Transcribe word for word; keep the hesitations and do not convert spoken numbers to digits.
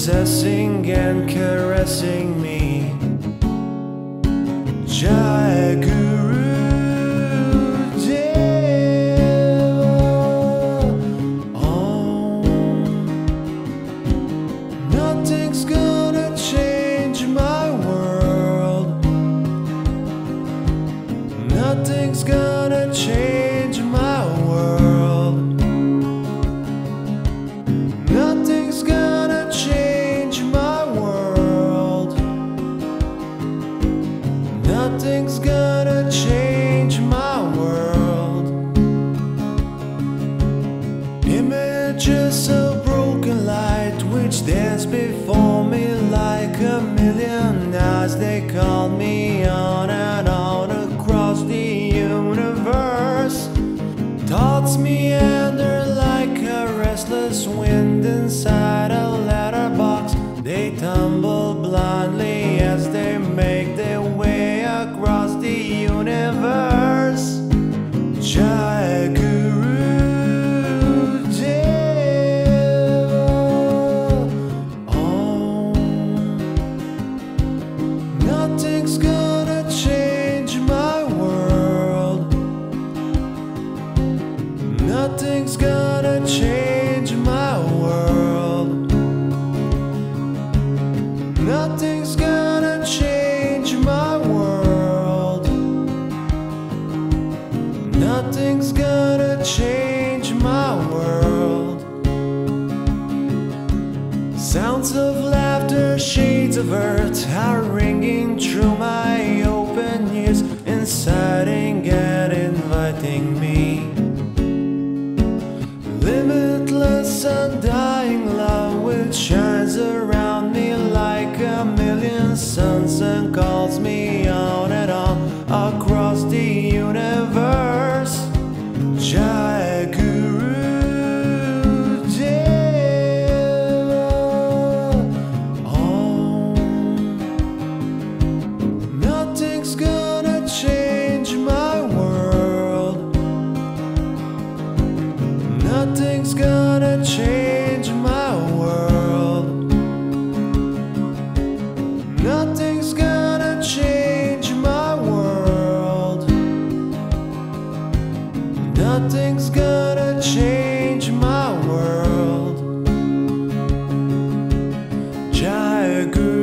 possessing and caressing me. Jai Guru Deva Om. Nothing's gonna change my world. Nothing's gonna change my world. Nothing's gonna change my world. Nothing's gonna change my world. Images of broken light which dance before me like a million eyes. They call me on and on across the universe. Thoughts meander like a restless wind inside a letterbox. They tumble blindly as they make their way across the universe. Jai Guru Deva Om. Nothing's gonna change my world. Nothing's gonna change my world. Nothing's gonna change my world. Nothing's gonna change my world. Sounds of laughter, shades of earth are ringing through my open ears, inciting and inviting me. Limitless, undying love which shines around me like a million suns and calls me on and on across the universe. Jai Guru Deva Om. Nothing's gonna change my world. Nothing's gonna change my world. Nothing's gonna change my world. Nothing's gonna change my world. Jai Guru